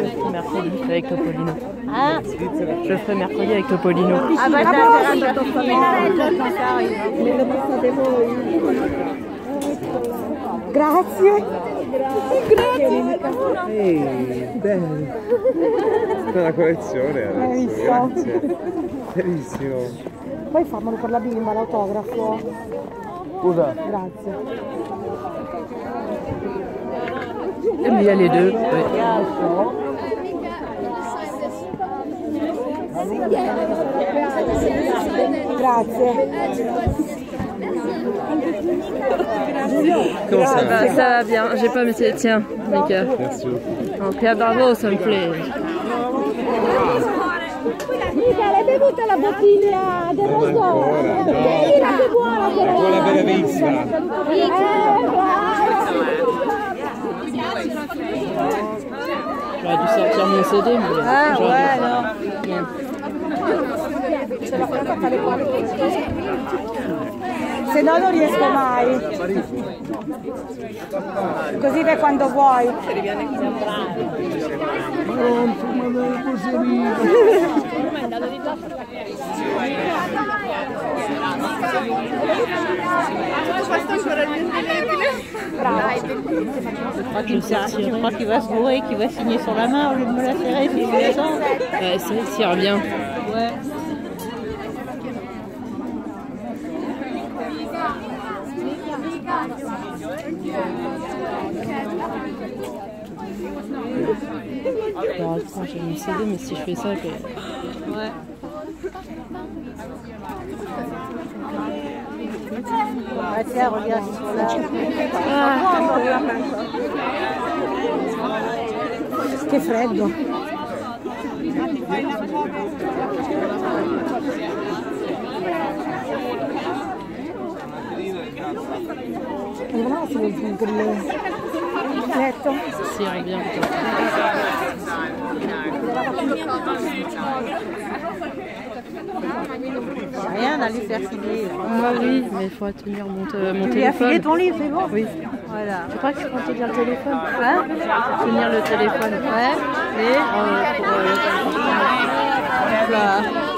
ferai mercredi avec Topolino. Hein? Je ferai mercredi avec Topolino. Ah bah t'as intérêt à quand ça arrive. Grazie. Bello. Una collezione adesso. Grazie. Bellissimo. Poi fammelo per la bimba l'autografo. Scusa. Grazie. Mais il y a les deux. Oui. Grazie. Comment ça va? Ça va bien, j'ai pas mis tiens, Mika. Merci beaucoup. Ok, bravo, ça me plaît. Mica, l'hai bevuta la bottiglia del rosso? Bella, che buona però! Buona bellissima. J'aurais dû sortir mon CD, mais Ah ouais, non. Se no non riesco mai. Così vai quando vuoi. Tu crois qu'il va se bourrer, qu'il va signer sur la main au lieu de me la serrer si je la sens? ouais, ça tire bien. Ouais. Alors, attends, j'ai mon CD, mais si je fais ça, je... Ouais. Ah tiens, regarde, ils sont là. Che freddo. Non si vede il letto. Si bien. Rien à lui faire filer. Ah oui, mais il faut tenir mon Tu lui as téléphone. filé ton livre, c'est bon? Oui. Voilà. Tu crois qu'il faut tenir le téléphone? Hein? Tenir le téléphone. Ouais. Et Pour, voilà.